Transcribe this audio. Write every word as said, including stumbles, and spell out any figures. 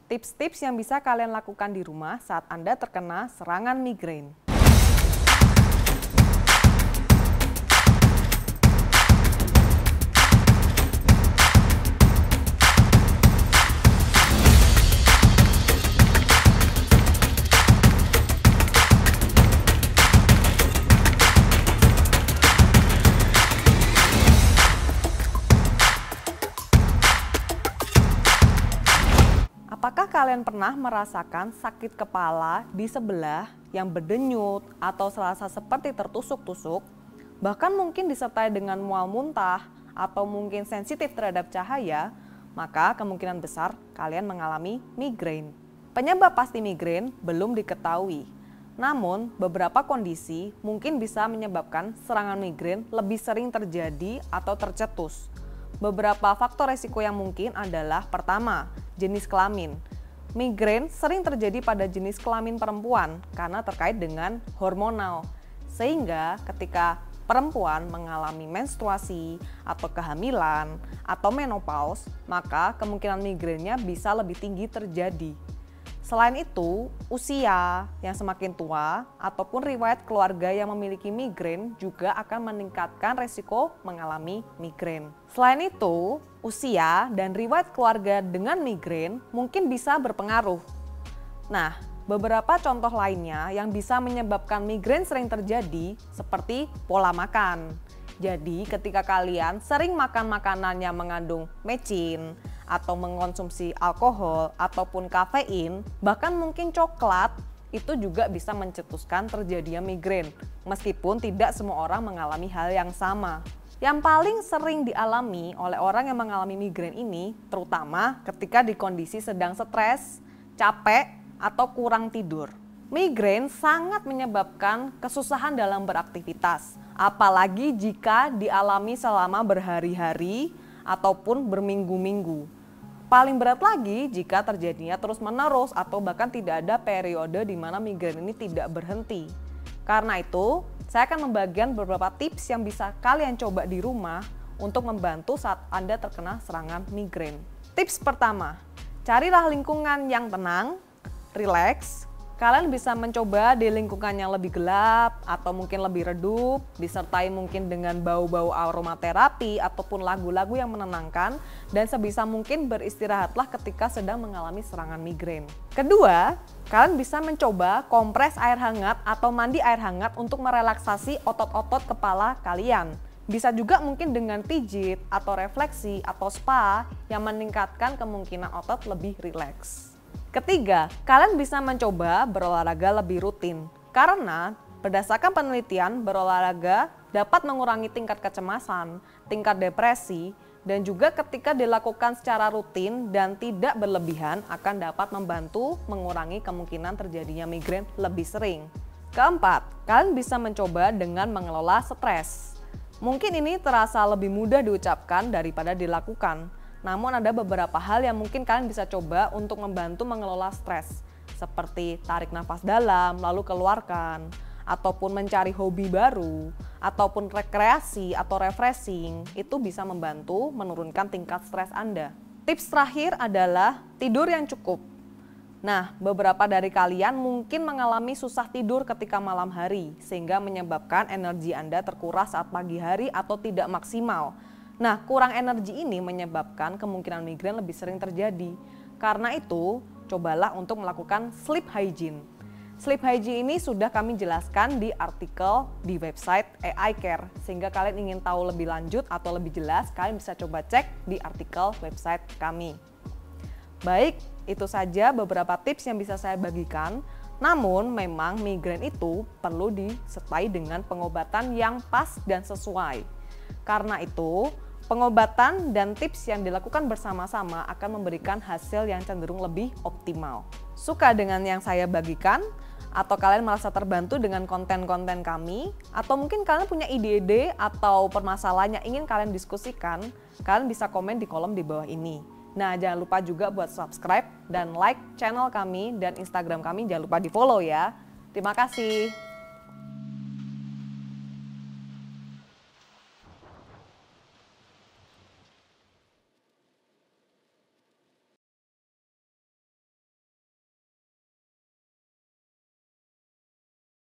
Tips-tips yang bisa kalian lakukan di rumah saat Anda terkena serangan migrain. Apakah kalian pernah merasakan sakit kepala di sebelah yang berdenyut atau serasa seperti tertusuk-tusuk, bahkan mungkin disertai dengan mual muntah atau mungkin sensitif terhadap cahaya, maka kemungkinan besar kalian mengalami migrain. Penyebab pasti migrain belum diketahui, namun beberapa kondisi mungkin bisa menyebabkan serangan migrain lebih sering terjadi atau tercetus. Beberapa faktor resiko yang mungkin adalah pertama, jenis kelamin. Migrain sering terjadi pada jenis kelamin perempuan karena terkait dengan hormonal. Sehingga ketika perempuan mengalami menstruasi atau kehamilan atau menopause, maka kemungkinan migrainnya bisa lebih tinggi terjadi. Selain itu, usia yang semakin tua ataupun riwayat keluarga yang memiliki migrain juga akan meningkatkan resiko mengalami migrain. Selain itu, usia dan riwayat keluarga dengan migrain mungkin bisa berpengaruh. Nah, beberapa contoh lainnya yang bisa menyebabkan migrain sering terjadi seperti pola makan. Jadi, ketika kalian sering makan makanan yang mengandung mecin, atau mengkonsumsi alkohol ataupun kafein, bahkan mungkin coklat, itu juga bisa mencetuskan terjadinya migrain, meskipun tidak semua orang mengalami hal yang sama. Yang paling sering dialami oleh orang yang mengalami migrain ini, terutama ketika di kondisi sedang stres, capek, atau kurang tidur. Migrain sangat menyebabkan kesusahan dalam beraktivitas, apalagi jika dialami selama berhari-hari ataupun berminggu-minggu. Paling berat lagi jika terjadinya terus-menerus atau bahkan tidak ada periode di mana migrain ini tidak berhenti. Karena itu, saya akan membagikan beberapa tips yang bisa kalian coba di rumah untuk membantu saat Anda terkena serangan migrain. Tips pertama, carilah lingkungan yang tenang, rileks. Kalian bisa mencoba di lingkungan yang lebih gelap atau mungkin lebih redup, disertai mungkin dengan bau-bau aromaterapi ataupun lagu-lagu yang menenangkan, dan sebisa mungkin beristirahatlah ketika sedang mengalami serangan migrain. Kedua, kalian bisa mencoba kompres air hangat atau mandi air hangat untuk merelaksasi otot-otot kepala kalian. Bisa juga mungkin dengan pijit atau refleksi atau spa yang meningkatkan kemungkinan otot lebih rileks. Ketiga, kalian bisa mencoba berolahraga lebih rutin. Karena berdasarkan penelitian, berolahraga dapat mengurangi tingkat kecemasan, tingkat depresi, dan juga ketika dilakukan secara rutin dan tidak berlebihan akan dapat membantu mengurangi kemungkinan terjadinya migrain lebih sering. Keempat, kalian bisa mencoba dengan mengelola stres. Mungkin ini terasa lebih mudah diucapkan daripada dilakukan. Namun ada beberapa hal yang mungkin kalian bisa coba untuk membantu mengelola stres. Seperti tarik nafas dalam, lalu keluarkan. Ataupun mencari hobi baru. Ataupun rekreasi atau refreshing. Itu bisa membantu menurunkan tingkat stres Anda. Tips terakhir adalah tidur yang cukup. Nah, beberapa dari kalian mungkin mengalami susah tidur ketika malam hari. Sehingga menyebabkan energi Anda terkuras saat pagi hari atau tidak maksimal. Nah, kurang energi ini menyebabkan kemungkinan migrain lebih sering terjadi. Karena itu, cobalah untuk melakukan sleep hygiene. Sleep hygiene ini sudah kami jelaskan di artikel di website A I Care. Sehingga kalian ingin tahu lebih lanjut atau lebih jelas, kalian bisa coba cek di artikel website kami. Baik, itu saja beberapa tips yang bisa saya bagikan. Namun, memang migrain itu perlu disertai dengan pengobatan yang pas dan sesuai. Karena itu, pengobatan dan tips yang dilakukan bersama-sama akan memberikan hasil yang cenderung lebih optimal. Suka dengan yang saya bagikan? Atau kalian merasa terbantu dengan konten-konten kami? Atau mungkin kalian punya ide-ide atau permasalahan yang ingin kalian diskusikan? Kalian bisa komen di kolom di bawah ini. Nah, jangan lupa juga buat subscribe dan like channel kami dan Instagram kami. Jangan lupa di follow ya. Terima kasih.